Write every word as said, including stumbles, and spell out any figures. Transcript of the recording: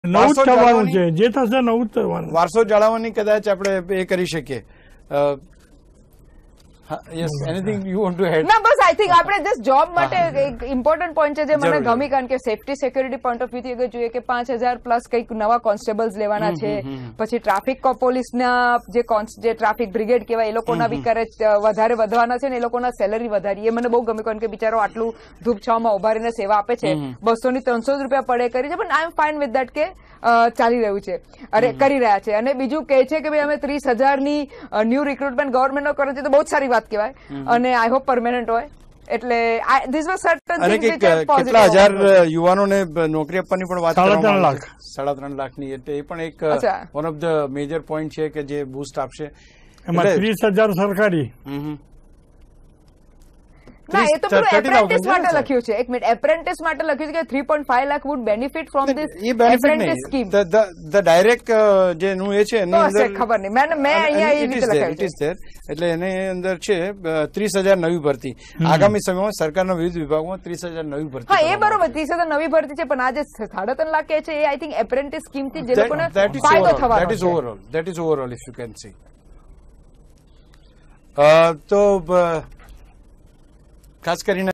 નવું જ થવાનું છે, જે થશે નવું જ થવાનું. વારસો જાળવવાની કદાચ આપણે એ કરી શકીએ. Yes, anything you want to head? ના, બસ આઈ થિંક આપણે જસ્ટ જોબ માટે એક ઇમ્પોર્ટન્ટ પોઈન્ટ છે જે મને ગમી, કારણ કે સેફટી સિક્યોરિટી પોઈન્ટ ઓફ વ્યૂથી અગર જોઈએ કે પાંચ હજાર પ્લસ કંઈક નવા કોન્સ્ટેબલ્સ લેવાના છે, પછી ટ્રાફિક પોલીસના જે જે ટ્રાફિક બ્રિગેડ કહેવાય એ લોકોના બી કરે વધારે વધવાના છે ને એ લોકોના સેલરી વધારી, એ મને બહુ ગમે, કારણ કે બિચારો આટલું ધૂપછાવમાં ઉભા રહીને સેવા આપે છે, બસો ની ત્રણસો રૂપિયા પડે કરી છે, પણ I am fine with that કે ચાલી રહ્યું છે, અરે કરી રહ્યા છે. અને બીજું કહે છે કે ભાઈ અમે ત્રીસ હજારની ન્યૂ રિક્રુટમેન્ટ ગવર્મેન્ટનો કરે છે, તો બહુ જ સારી વાત કહેવાય, અને આઈ હોપ પરમેનન્ટ હોય. એટલે this was certain things which are positive. કેટલા હજાર યુવાનોને નોકરી આપવાની પણ વાત સાડા ત્રણ લાખ સાડા ત્રણ લાખની, એટલે એ પણ એક one of the major point છે કે જે બૂસ્ટ આપશે. એમાં ત્રીસ હજાર સરકારી. ના, એ તો પેલું એપ્રેન્ટિસ માટે લખ્યું છે. એક મિનિટ, એપ્રેન્ટિસ માટે લખ્યું છે કે three point five lakh would benefit from this apprentice scheme. The direct જે નું એ છે એની અંદર ખબર નહીં, મેં મેં અહીંયા એ રીતે લખાયું છે. એટલે એની અંદર છે ત્રીસ હજાર નવી ભરતી આગામી સમયમાં સરકારના વિવિધ વિભાગોમાં ત્રીસ હજાર નવી ભરતી. હા, એ બરોબર, ત્રીસ હજાર નવી ભરતી છે, પણ આ જે સાડા ત્રણ લાખ છે એ આઈ થિંક એપ્રેન્ટિસ સ્કીમ થી જે લોકોને ફાયદો થવાનો છે. That is overall that is overall if you can see. તો ખાસ કરીને